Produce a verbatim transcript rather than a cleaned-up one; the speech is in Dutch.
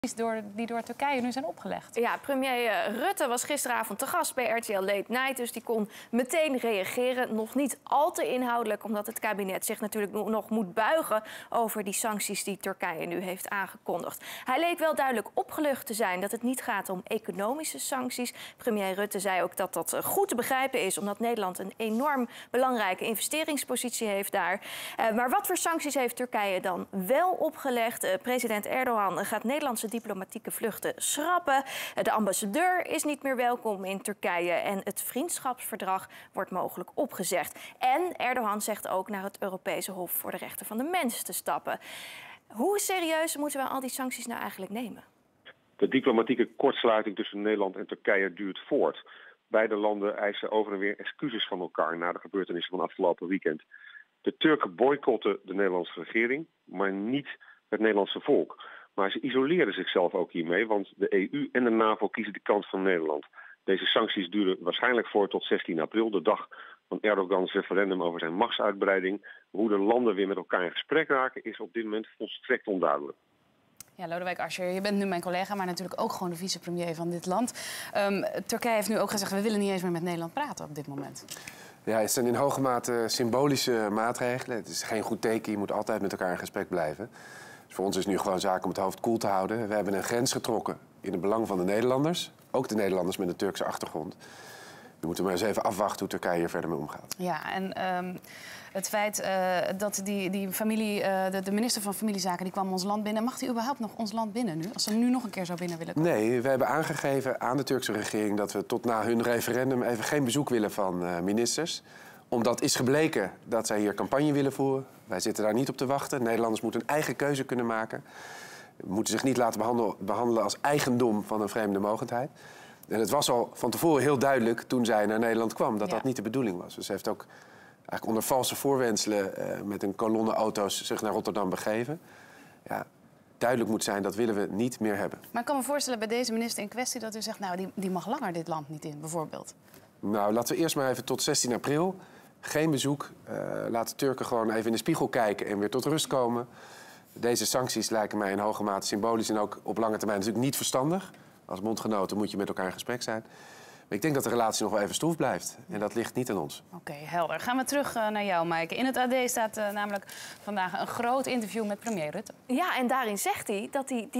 Door, die door Turkije nu zijn opgelegd. Ja, premier Rutte was gisteravond te gast bij R T L Late Night, dus die kon meteen reageren. Nog niet al te inhoudelijk, omdat het kabinet zich natuurlijk nog moet buigen over die sancties die Turkije nu heeft aangekondigd. Hij leek wel duidelijk opgelucht te zijn dat het niet gaat om economische sancties. Premier Rutte zei ook dat dat goed te begrijpen is, omdat Nederland een enorm belangrijke investeringspositie heeft daar. Uh, maar wat voor sancties heeft Turkije dan wel opgelegd? Uh, president Erdogan gaat Nederlandse diplomatieke vluchten schrappen. De ambassadeur is niet meer welkom in Turkije en het vriendschapsverdrag wordt mogelijk opgezegd. En Erdogan zegt ook naar het Europese Hof voor de Rechten van de Mens te stappen. Hoe serieus moeten we al die sancties nou eigenlijk nemen? De diplomatieke kortsluiting tussen Nederland en Turkije duurt voort. Beide landen eisen over en weer excuses van elkaar na de gebeurtenissen van afgelopen weekend. De Turken boycotten de Nederlandse regering, maar niet het Nederlandse volk. Maar ze isoleren zichzelf ook hiermee, want de E U en de NAVO kiezen de kant van Nederland. Deze sancties duren waarschijnlijk voor tot zestien april, de dag van Erdogans referendum over zijn machtsuitbreiding. Hoe de landen weer met elkaar in gesprek raken is op dit moment volstrekt onduidelijk. Ja, Lodewijk Asscher, je bent nu mijn collega, maar natuurlijk ook gewoon de vicepremier van dit land. Um, Turkije heeft nu ook gezegd, we willen niet eens meer met Nederland praten op dit moment. Ja, het zijn in hoge mate symbolische maatregelen. Het is geen goed teken, je moet altijd met elkaar in gesprek blijven. Dus voor ons is het nu gewoon zaak om het hoofd koel te houden. We hebben een grens getrokken in het belang van de Nederlanders. Ook de Nederlanders met een Turkse achtergrond. We moeten maar eens even afwachten hoe Turkije hier verder mee omgaat. Ja, en um, het feit uh, dat die, die familie, uh, de, de minister van Familiezaken, die kwam ons land binnen. Mag die überhaupt nog ons land binnen nu? Als ze nu nog een keer zo binnen willen komen? Nee, we hebben aangegeven aan de Turkse regering dat we tot na hun referendum even geen bezoek willen van uh, ministers. Omdat is gebleken dat zij hier campagne willen voeren. Wij zitten daar niet op te wachten. Nederlanders moeten een eigen keuze kunnen maken. We moeten zich niet laten behandelen, behandelen als eigendom van een vreemde mogendheid. En het was al van tevoren heel duidelijk toen zij naar Nederland kwam dat ja. dat niet de bedoeling was. Dus ze heeft ook eigenlijk onder valse voorwendselen uh, met een kolonne auto's zich naar Rotterdam begeven. Ja, duidelijk moet zijn, dat willen we niet meer hebben. Maar ik kan me voorstellen bij deze minister in kwestie dat u zegt, nou, die, die mag langer dit land niet in, bijvoorbeeld. Nou, laten we eerst maar even tot zestien april. Geen bezoek. Uh, laat de Turken gewoon even in de spiegel kijken en weer tot rust komen. Deze sancties lijken mij in hoge mate symbolisch en ook op lange termijn natuurlijk niet verstandig. Als bondgenoten moet je met elkaar in gesprek zijn. Maar ik denk dat de relatie nog wel even stroef blijft. En dat ligt niet aan ons. Oké, okay, helder. Gaan we terug uh, naar jou, Maaike. In het A D staat uh, namelijk vandaag een groot interview met premier Rutte. Ja, en daarin zegt hij dat hij...